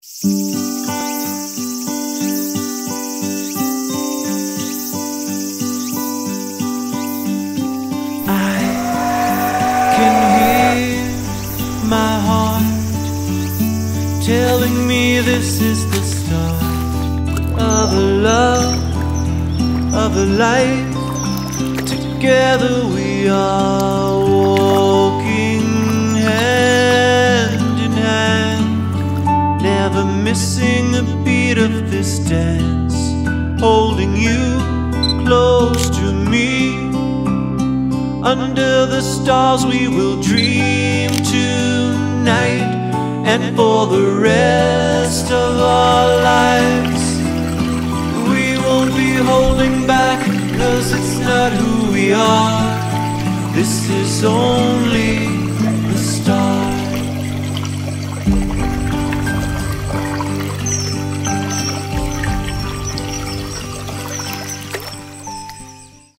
My heart telling me this is the start of a love, of a life. Together we are walking hand in hand, never missing a beat of this dance, holding you close to me. Under the stars we will dream tonight, and for the rest of our lives we won't be holding back, 'cause it's not who we are. This is only